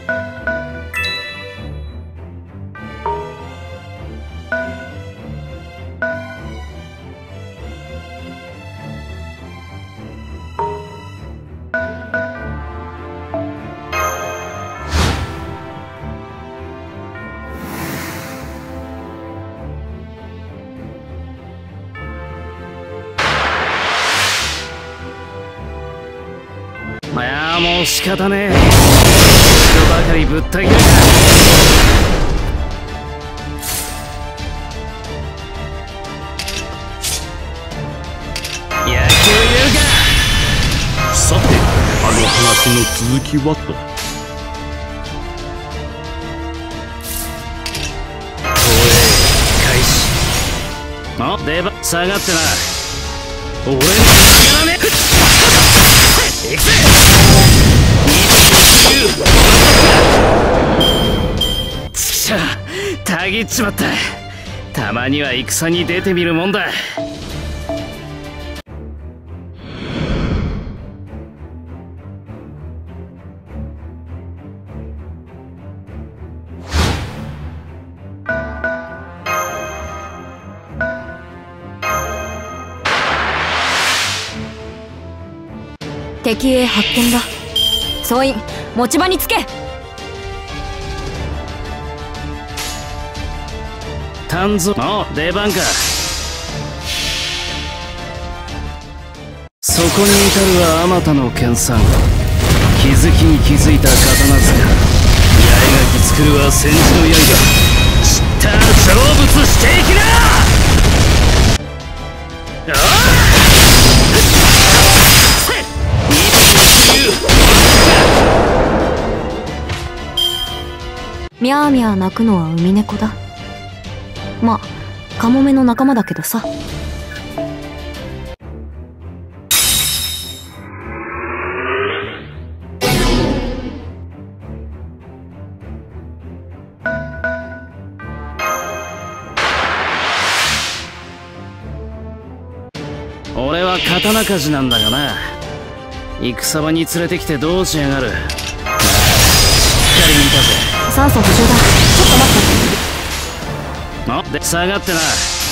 いやもう仕方ねえ。人ばかりぶった切るか。野球言うか。 さて、あの話の続きはと。 放映開始。あ、出番下がってな。俺のやらねえ。行くぜ。ちくしょう、たぎっちまった。たまには戦に出てみるもんだ。 敵へ発見だ。総員持ち場につけ。 丹蔵の出番か。そこに至るはあまたの研鑽。気づきに気づいた刀塚。八重垣作るは千字の刃。知った成仏していきな。ああミャーミャー鳴くのはウミネコだ。ま、カモメの仲間だけどさ。 俺は刀鍛冶なんだがな。戦場に連れてきてどうしやがる。しっかり見たぜ。 酸素補充だ。ちょっと待って。 で下がってな。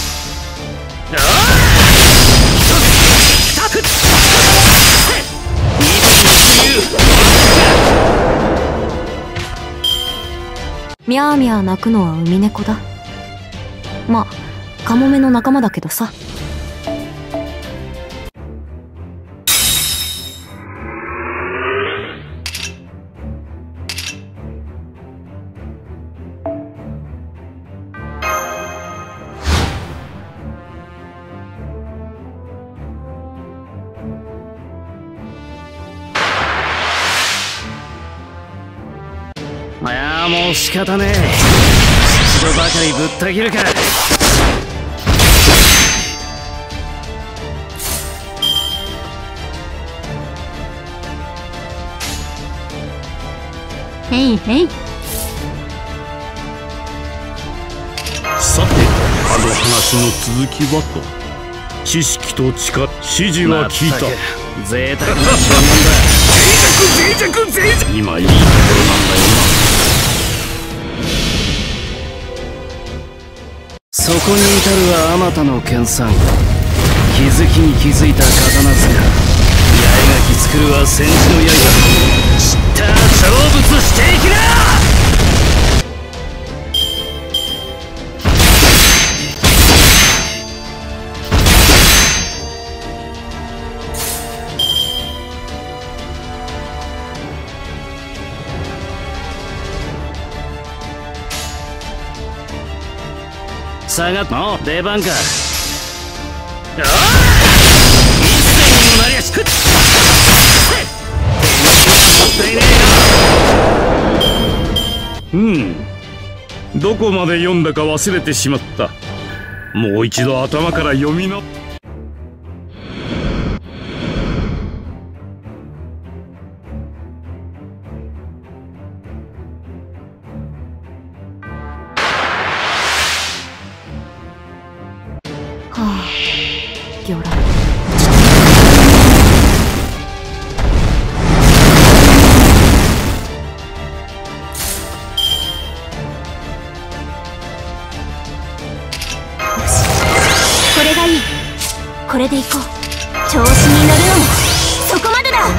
ミャーミャー鳴くのはウミネコだ。ま、カモメの仲間だけどさ。 いやもう仕方ねえ。人ばかりぶった切るか。 へいへい。 さて、あの話の続きはと。知識と力、指示は聞いた。 贅沢な注文だ。 脆弱今いいところなんだよな。 そこに至るはあまたの研鑽。気づきに気づいた刀塚。八重垣作るは千字の刃。知った成仏していきな。下がっの出番か。ああ一斉にもなりゃしくっ。もったいねえよ。 どこまで読んだか忘れてしまった。もう一度頭から読みな。 はあ、魚雷。 これでいこう。調子に乗るのもそこまでだ。いい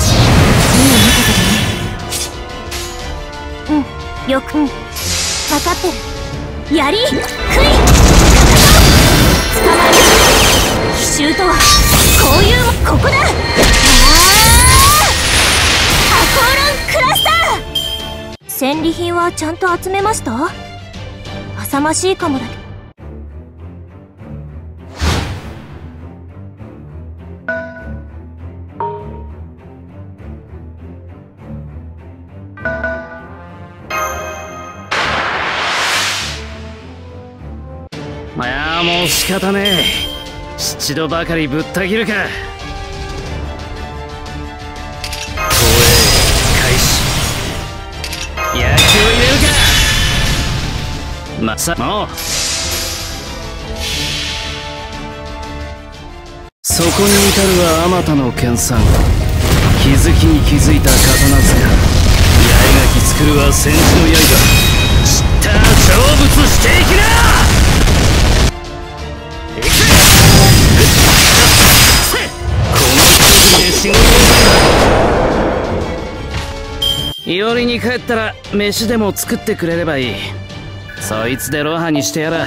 見方だね。よく分かってる。槍杭捕まえる。奇襲とはこういうここだ。アコーランクラスター。戦利品はちゃんと集めました？浅ましいかもだけど。 いやもう仕方ねえ。七度ばかりぶった切るか。投影開始。野球を入れるか。まさもうそこに至るはあまたの研鑽。気づきに気づいた刀塚。八重垣作るは戦士の刃。散った成仏していきな。いおりに帰ったら飯でも作ってくれればいい。そいつでロハにしてやら。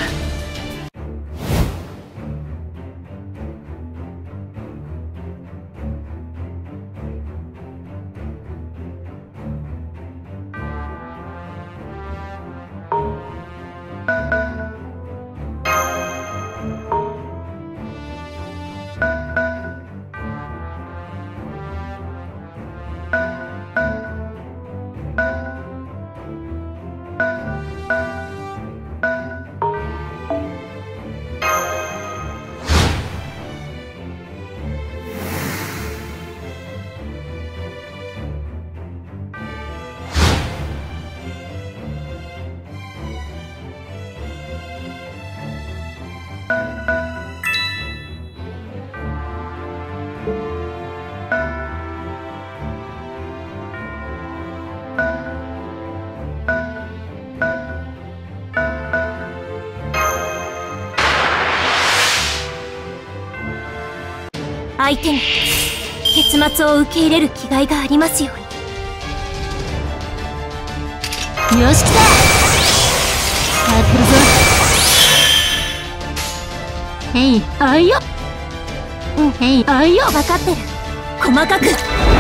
相手に結末を受け入れる気概がありますように。よし来た。やってるぞ。へいあいよ。へいあいよ。分かってる。細かく踏み砕く。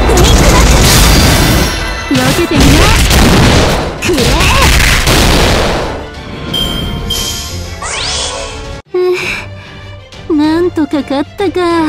避けてみな。くれ。なんとか勝ったか。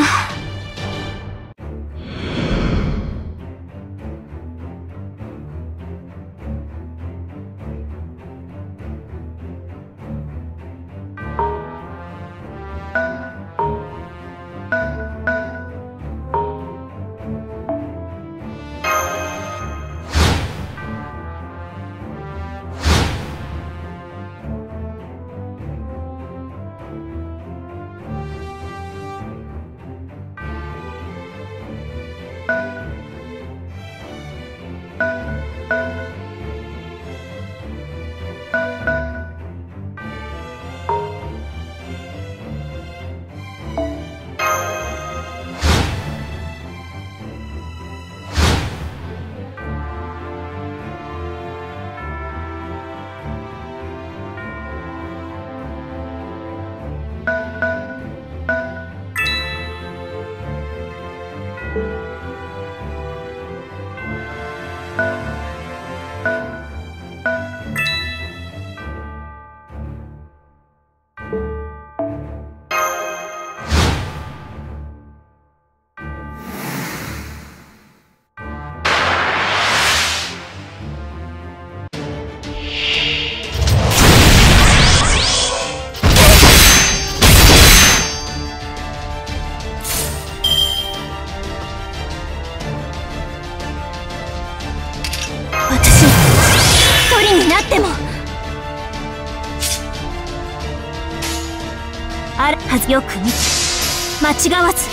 あるはず。よく見て間違わず。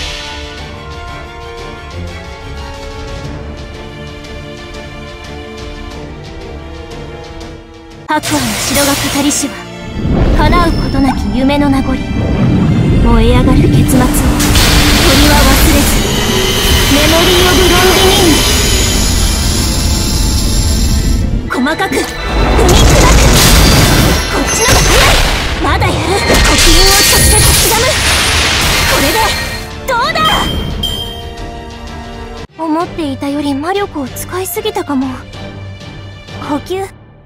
白亜の城が語りしは叶うことなき夢の名残。燃え上がる結末をは忘れずメモリー・オブ・ロンギニーン。細かく踏み砕く。こっちのが早い。まだやる。刻印を直接刻む。これでどうだ。思っていたより魔力を使いすぎたかも。補給。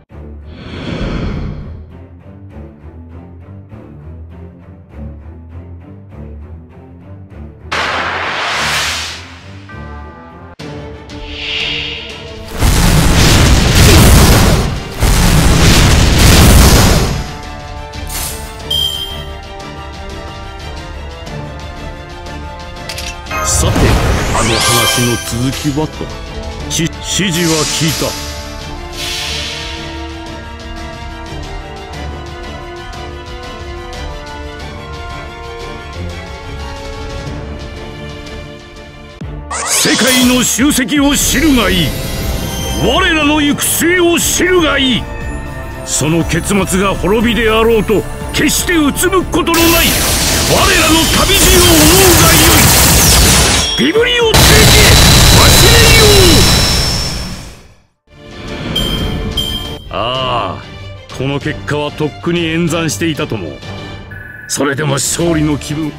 さて、あの話の続きはと。指示は聞いた。世界の集積を知るがいい。我らの行く末を知るがいい。その結末が滅びであろうと決してうつむくことのない我らの旅路を思うがよい。ビブリオテーケ忘れよう。ああ、この結果はとっくに演算していたとも。それでも勝利の気分。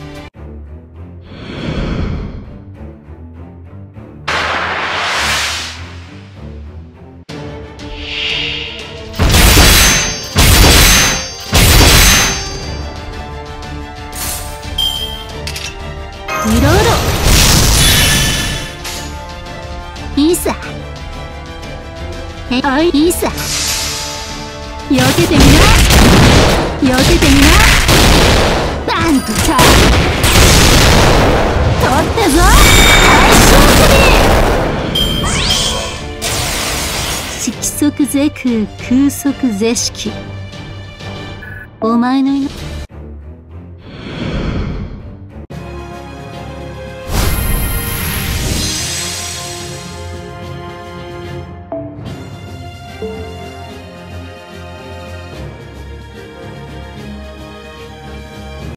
いろいろいいさ。いいさ。避けてみな。避けてみな。バンとさ。取ったぞ。大勝負。色即是空、空即是色。お前の命